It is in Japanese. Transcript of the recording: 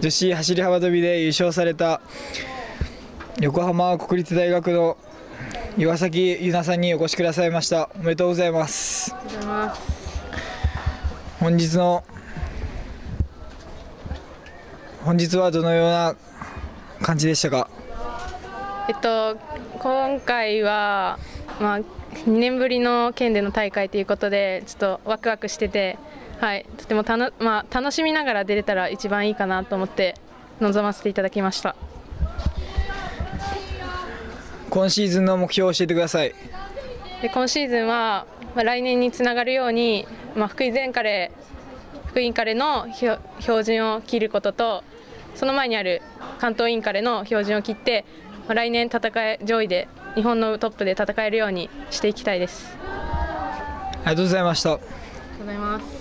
女子走り幅跳びで優勝された横浜国立大学の岩崎優奈さんにお越しくださいました。おめでとうございます。 ありがとうございます。 本日はどのような感じでしたか？ 今回は、2年ぶりの県での大会ということでちょっとワクワクしてて、とても楽しみながら出れたら一番いいかなと思って臨ませていただきました。 今シーズンの目標を教えてください。 今シーズンは、来年につながるように、福井インカレの標準を切ることと、その前にある関東インカレの標準を切って、来年上位で日本のトップで戦えるようにしていきたいです。 ありがとうございました。 ありがとうございます。